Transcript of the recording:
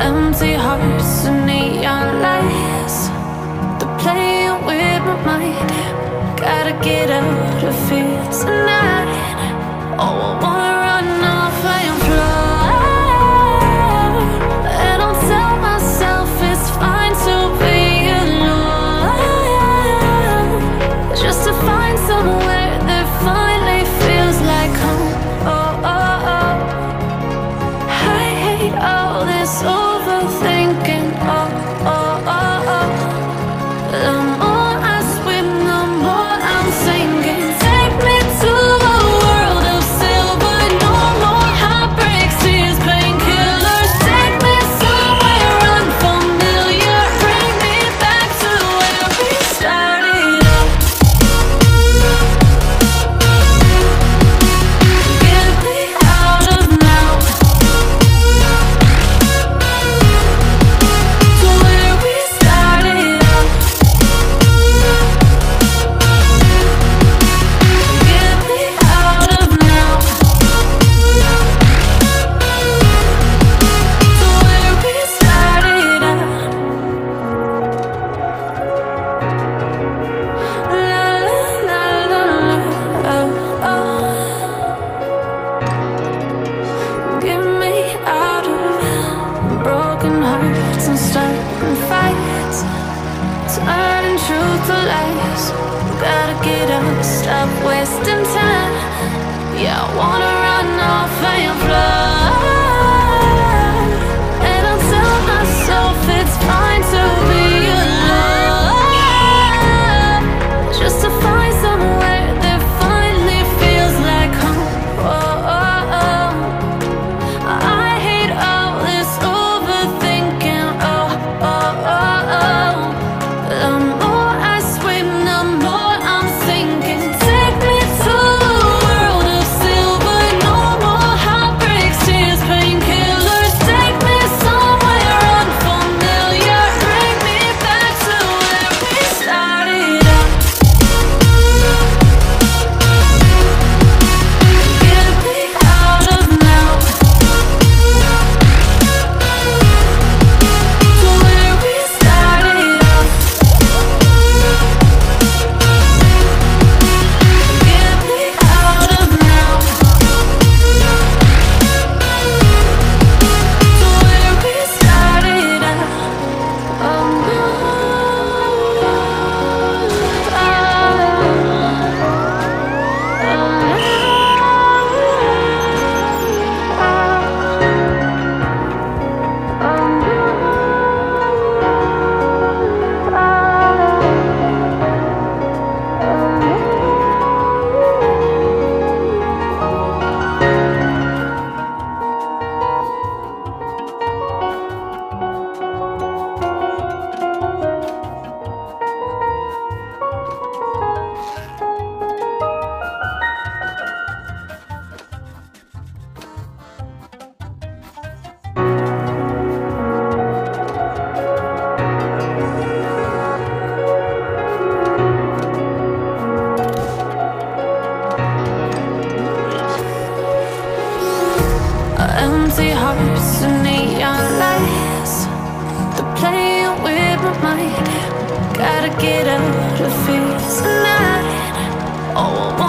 Empty hearts and neon lights, they're playing with my mind. Gotta get out of here tonight. Oh, I wanna run off and fly. And I'll tell myself it's fine to be alone, just to find somewhere that finally feels like home. Oh, oh, oh. I hate all this overthinking. Oh, oh, oh, oh. The more I swim, the more I'm sinking. Take me to a world of silver. No more heartbreaks, tears, painkillers. Take me somewhere unfamiliar. Bring me back to where we started up. Get me out of now, to where we started up. Get me out of now, to where we started up. La la la la, oh, oh. Get me out of broken hearts and starting fights, turning truth to lies. Gotta get up, stop wasting time. Yeah, I wanna run off and fly. And I'll tell myself it's fine to be alone, just to find somewhere that finally feels like home. Oh, oh, oh. I hate all this overthinking. Oh, oh, oh, oh. The more I swim, the more I'm sinking. Take me to a world of silver. No more heartbreaks, tears, painkillers. Take me somewhere unfamiliar. Bring me back to where we started up. Get me out of now, to where we started up. Get me out of now, to where we started up. Oh, empty hearts and neon lights, they're playing with my mind. Gotta get out of here tonight. Oh,